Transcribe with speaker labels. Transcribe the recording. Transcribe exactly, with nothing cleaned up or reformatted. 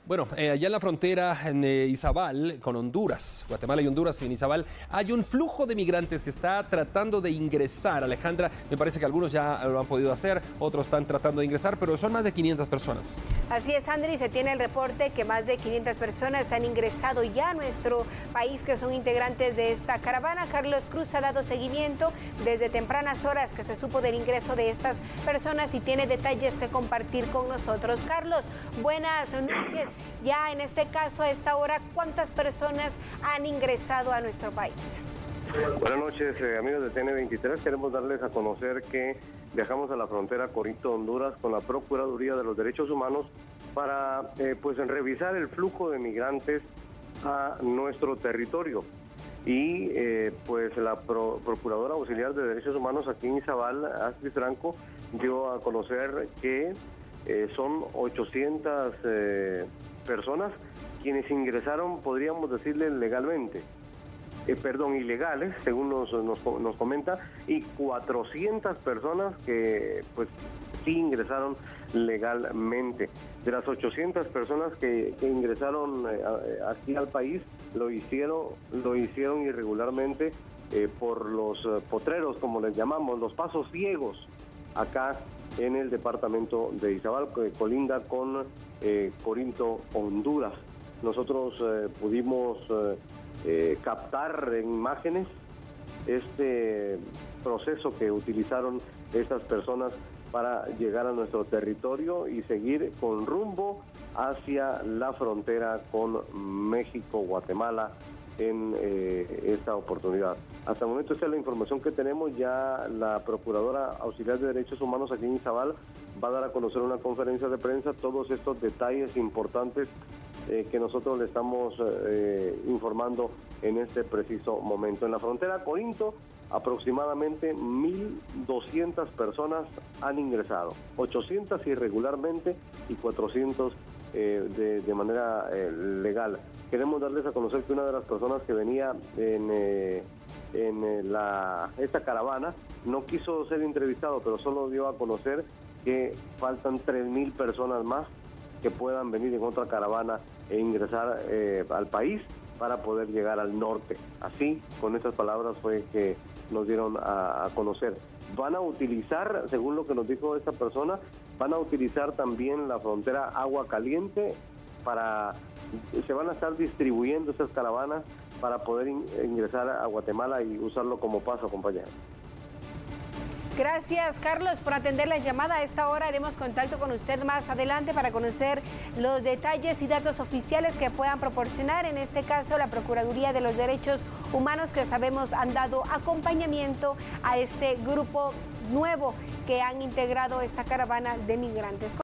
Speaker 1: Bueno, eh, allá en la frontera en eh, Izabal con Honduras, Guatemala y Honduras, en Izabal, hay un flujo de migrantes que está tratando de ingresar. Alejandra, me parece que algunos ya lo han podido hacer, otros están tratando de ingresar, pero son más de quinientas personas.
Speaker 2: Así es, Andri, se tiene el reporte que más de quinientas personas han ingresado ya a nuestro país, que son integrantes de esta caravana. Carlos Cruz ha dado seguimiento desde tempranas horas que se supo del ingreso de estas personas y tiene detalles que compartir con nosotros. Carlos, buenas noches. Ya en este caso, a esta hora, ¿cuántas personas han ingresado a nuestro país?
Speaker 3: Buenas noches, eh, amigos de T N veintitrés. Queremos darles a conocer que viajamos a la frontera Corinto, Honduras, con la Procuraduría de los Derechos Humanos para eh, pues revisar el flujo de migrantes a nuestro territorio. Y eh, pues la Pro, Procuradora Auxiliar de Derechos Humanos aquí en Izabal, Astrid Franco, dio a conocer que eh, son ochocientas eh, personas quienes ingresaron, podríamos decirle, legalmente. Eh, perdón, ilegales, según nos, nos, nos comenta, y cuatrocientas personas que pues sí ingresaron legalmente. De las ochocientas personas que, que ingresaron eh, aquí al país, lo hicieron, lo hicieron irregularmente eh, por los eh, potreros, como les llamamos, los pasos ciegos, acá en el departamento de Izabal, que colinda con eh, Corinto, Honduras. Nosotros eh, pudimos eh, eh, captar en imágenes este proceso que utilizaron estas personas para llegar a nuestro territorio y seguir con rumbo hacia la frontera con México, Guatemala, en eh, esta oportunidad. Hasta el momento esta es la información que tenemos. Ya la Procuradora Auxiliar de Derechos Humanos aquí en Izabal va a dar a conocer una conferencia de prensa todos estos detalles importantes eh, que nosotros le estamos eh, informando en este preciso momento. En la frontera Corinto, aproximadamente mil doscientas personas han ingresado, ochocientas irregularmente y cuatrocientas eh, de, de manera eh, legal. Queremos darles a conocer que una de las personas que venía en, eh, en eh, la, esta caravana no quiso ser entrevistado, pero solo dio a conocer que faltan tres mil personas más que puedan venir en otra caravana e ingresar eh, al país para poder llegar al norte. Así, con estas palabras fue que nos dieron a, a conocer. Van a utilizar, según lo que nos dijo esta persona, van a utilizar también la frontera Agua Caliente para... Se van a estar distribuyendo estas caravanas para poder in, ingresar a Guatemala y usarlo como paso, compañero.
Speaker 2: Gracias, Carlos, por atender la llamada. A esta hora haremos contacto con usted más adelante para conocer los detalles y datos oficiales que puedan proporcionar, en este caso la Procuraduría de los Derechos Humanos, que sabemos han dado acompañamiento a este grupo nuevo que han integrado esta caravana de migrantes.